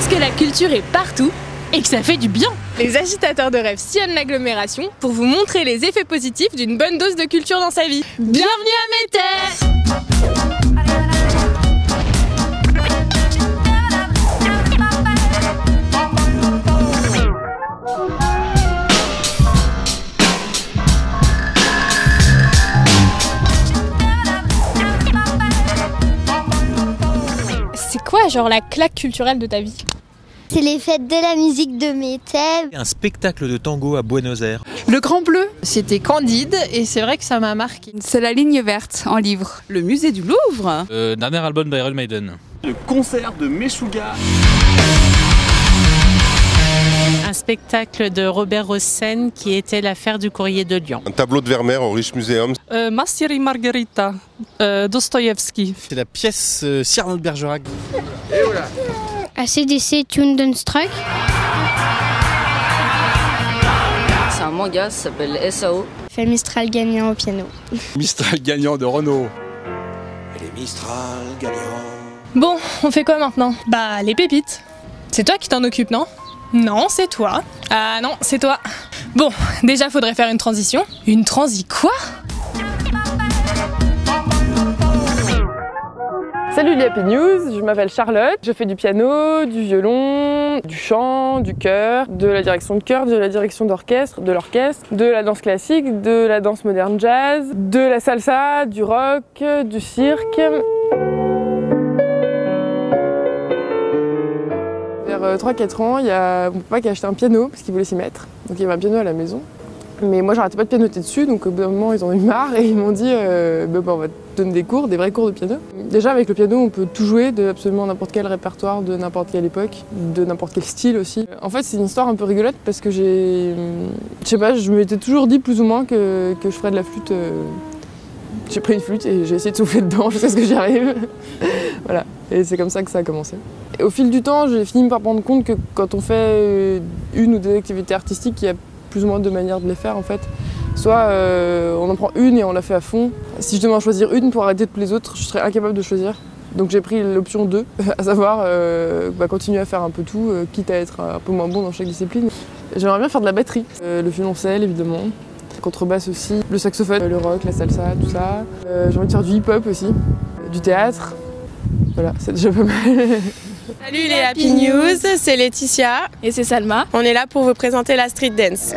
Parce que la culture est partout et que ça fait du bien. Les agitateurs de rêve sillonnent l'agglomération pour vous montrer les effets positifs d'une bonne dose de culture dans sa vie. Bienvenue à Métairie! C'est quoi genre la claque culturelle de ta vie? C'est les fêtes de la musique de Métairie. Un spectacle de tango à Buenos Aires. Le Grand Bleu, c'était Candide et c'est vrai que ça m'a marqué. C'est la ligne verte en livre. Le musée du Louvre. Dernier album d'Iron Maiden. Le concert de Meshuggah. Un spectacle de Robert Hossein qui était l'affaire du courrier de Lyon. Un tableau de Vermeer au Rijksmuseum. Mastier et Margarita, Dostoïevski. C'est la pièce Cyrano de Bergerac. ACDC Thunderstruck. C'est un manga, ça s'appelle SAO. Fait Mistral gagnant au piano. Mistral gagnant de Renault. Et les Mistral gagnants. Bon, on fait quoi maintenant? Bah, les pépites. C'est toi qui t'en occupes, non? Non, c'est toi. Ah non, c'est toi. Bon, déjà faudrait faire une transition. Une quoi? Salut les Happy News, je m'appelle Charlotte, je fais du piano, du violon, du chant, du chœur, de la direction de chœur, de la direction d'orchestre, de la danse classique, de la danse moderne jazz, de la salsa, du rock, du cirque. Vers 3-4 ans, il y a mon papa qui a acheté un piano parce qu'il voulait s'y mettre, donc il y avait un piano à la maison. Mais moi j'arrêtais pas de pianoter dessus, donc au bout d'un moment ils en ont eu marre et ils m'ont dit on va te donner des cours, des vrais cours de piano. Déjà avec le piano on peut tout jouer de absolument n'importe quel répertoire, de n'importe quelle époque, de n'importe quel style aussi. En fait c'est une histoire un peu rigolote parce que je m'étais toujours dit plus ou moins que je ferais de la flûte. J'ai pris une flûte et j'ai essayé de souffler dedans jusqu'à ce que j'y arrive. Voilà, et c'est comme ça que ça a commencé. Et au fil du temps j'ai fini par me rendre compte que quand on fait une ou des activités artistiques, il y a plus ou moins deux manières de les faire en fait. Soit on en prend une et on la fait à fond. Si je devais en choisir une pour arrêter toutes les autres, je serais incapable de choisir. Donc j'ai pris l'option 2, à savoir continuer à faire un peu tout, quitte à être un peu moins bon dans chaque discipline. J'aimerais bien faire de la batterie, le violoncelle évidemment, la contrebasse aussi, le saxophone, le rock, la salsa, tout ça. J'ai envie de faire du hip-hop aussi, du théâtre. Voilà, c'est déjà pas mal. Salut les Happy News, c'est Laetitia et c'est Salma. On est là pour vous présenter la street dance.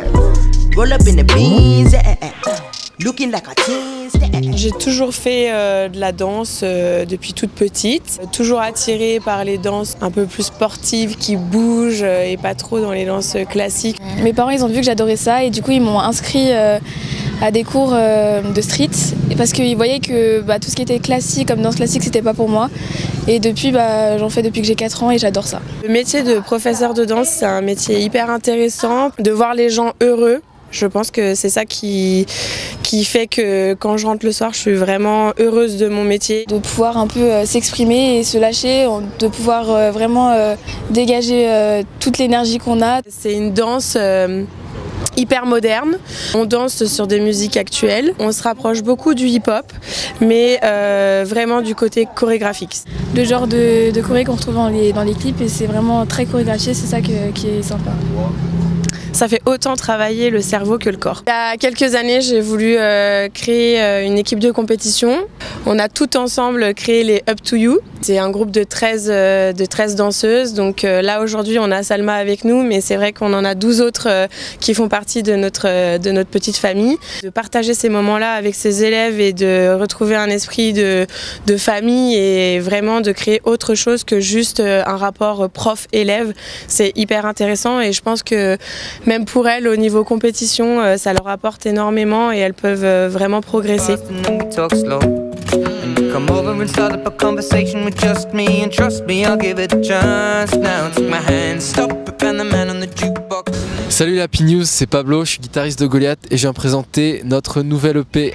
J'ai toujours fait de la danse depuis toute petite, toujours attirée par les danses un peu plus sportives qui bougent et pas trop dans les danses classiques. Mes parents ils ont vu que j'adorais ça et du coup ils m'ont inscrit à des cours de street parce qu'ils voyaient que tout ce qui était classique comme danse classique c'était pas pour moi et depuis j'en fais depuis que j'ai 4 ans et j'adore ça. Le métier de professeur de danse c'est un métier hyper intéressant, de voir les gens heureux. Je pense que c'est ça qui fait que quand je rentre le soir, je suis vraiment heureuse de mon métier. De pouvoir un peu s'exprimer et se lâcher, de pouvoir vraiment dégager toute l'énergie qu'on a. C'est une danse hyper moderne. On danse sur des musiques actuelles. On se rapproche beaucoup du hip-hop, mais vraiment du côté chorégraphique. Le genre de choré qu'on retrouve dans les clips et c'est vraiment très chorégraphié, c'est ça qui est sympa. Ça fait autant travailler le cerveau que le corps. Il y a quelques années, j'ai voulu créer une équipe de compétition. On a tout ensemble créé les Up to You. C'est un groupe de 13 danseuses. Donc là, aujourd'hui, on a Salma avec nous, mais c'est vrai qu'on en a 12 autres qui font partie de notre petite famille. De partager ces moments-là avec ses élèves et de retrouver un esprit de famille et vraiment de créer autre chose que juste un rapport prof-élève, c'est hyper intéressant et je pense que même pour elles, au niveau compétition, ça leur apporte énormément et elles peuvent vraiment progresser. Salut la Happy News, c'est Pablo, je suis guitariste de Goliath et je viens présenter notre nouvelle EP.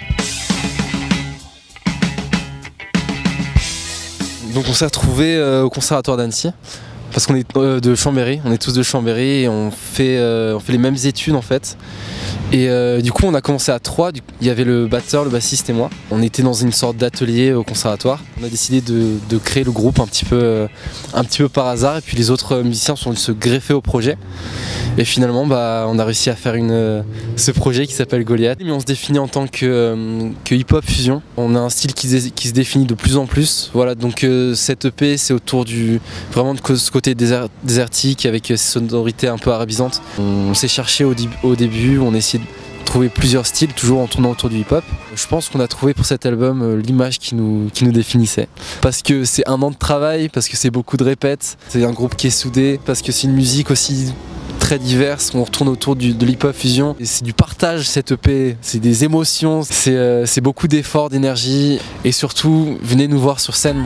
Donc on s'est retrouvés au conservatoire d'Annecy. Parce qu'on est de Chambéry, on est tous de Chambéry et on fait les mêmes études en fait. Et du coup on a commencé à 3, il y avait le batteur, le bassiste et moi. On était dans une sorte d'atelier au conservatoire. On a décidé de créer le groupe un petit peu par hasard, et puis les autres musiciens sont venus se greffer au projet. Et finalement on a réussi à faire ce projet qui s'appelle Goliath. Mais on se définit en tant que hip-hop fusion. On a un style qui se définit de plus en plus. Voilà, donc cette EP c'est autour vraiment de ce côté désertique avec ces sonorités un peu arabisantes. On s'est cherché au début, on a essayé de trouver plusieurs styles, toujours en tournant autour du hip-hop. Je pense qu'on a trouvé pour cet album l'image qui nous définissait. Parce que c'est un an de travail, parce que c'est beaucoup de répètes, c'est un groupe qui est soudé, parce que c'est une musique aussi très diverse, on retourne autour de l'hip-hop fusion. C'est du partage cette EP, c'est des émotions, c'est beaucoup d'efforts, d'énergie, et surtout, venez nous voir sur scène.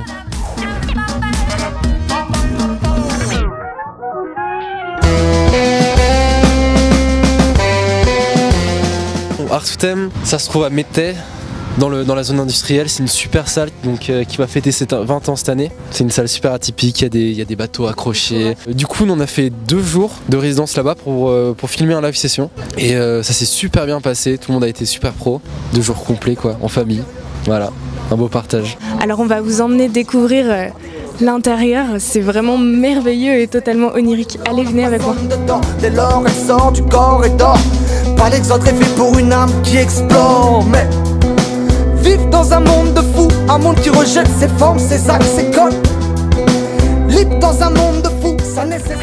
Art Totem, ça se trouve à Métais, dans la zone industrielle. C'est une super salle qui va fêter ses 20 ans cette année. C'est une salle super atypique, il y a des bateaux accrochés. Du coup, on a fait 2 jours de résidence là-bas pour filmer un live session. Et ça s'est super bien passé, tout le monde a été super pro. 2 jours complets quoi, en famille. Voilà, un beau partage. Alors on va vous emmener découvrir l'intérieur, c'est vraiment merveilleux et totalement onirique. Allez, venez avec moi. Dès lors, elle sort du corps et dort. Pas l'exode est fait pour une âme qui explore. Mais vivre dans un monde de fous, un monde qui rejette ses formes, ses actes, ses codes. Libre dans un monde de fous, ça nécessite.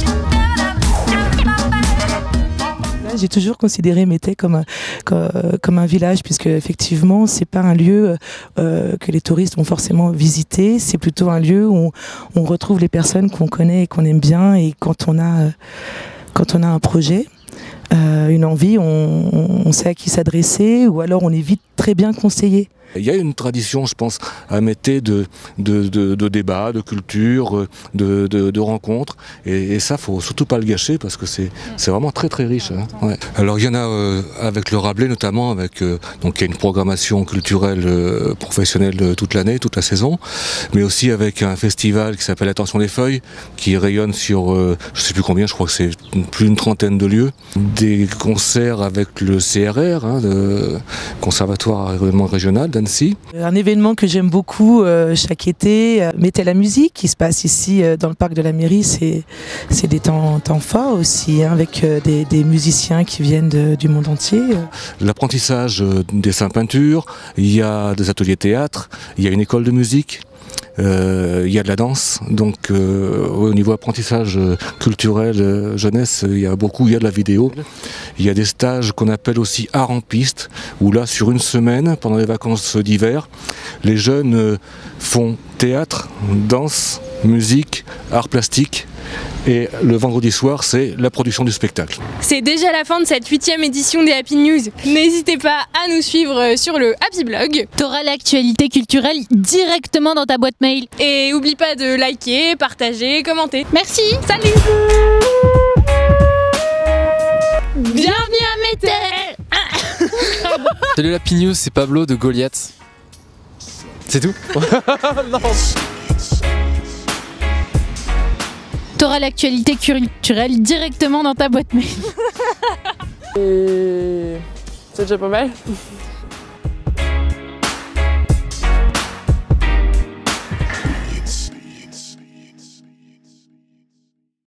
J'ai toujours considéré Métais comme un village, puisque effectivement c'est pas un lieu que les touristes vont forcément visiter, c'est plutôt un lieu où on retrouve les personnes qu'on connaît et qu'on aime bien, et quand on a un projet, une envie, on sait à qui s'adresser, ou alors on est vite très bien conseillé. Il y a une tradition, je pense, à Métais de débats, de culture, de rencontres. Et ça, faut surtout pas le gâcher parce que c'est vraiment très très riche. Hein. Ouais. Alors il y en a avec le Rabelais notamment, donc il y a une programmation culturelle professionnelle toute l'année, toute la saison, mais aussi avec un festival qui s'appelle Attention les Feuilles, qui rayonne sur je sais plus combien, je crois que c'est plus d'une trentaine de lieux. Des concerts avec le CRR, hein, le Conservatoire régional d'Annecy. Un événement que j'aime beaucoup chaque été, Métais la musique, qui se passe ici dans le parc de la mairie, c'est des temps forts aussi, hein, avec des musiciens qui viennent du monde entier. L'apprentissage dessin peinture, il y a des ateliers théâtre, il y a une école de musique. Il y a de la danse, donc au niveau apprentissage culturel, jeunesse, il y a de la vidéo. Il y a des stages qu'on appelle aussi art en piste, où là sur une semaine, pendant les vacances d'hiver, les jeunes font théâtre, danse, musique, art plastique. Et le vendredi soir, c'est la production du spectacle. C'est déjà la fin de cette 8e édition des Happy News. N'hésitez pas à nous suivre sur le Happy Blog. T'auras l'actualité culturelle directement dans ta boîte mail. Et oublie pas de liker, partager, commenter. Merci. Salut. Bienvenue à Métais. Salut la Happy News, c'est Pablo de Goliath. C'est tout. Non. T'auras l'actualité culturelle directement dans ta boîte mail. Et c'est déjà pas mal.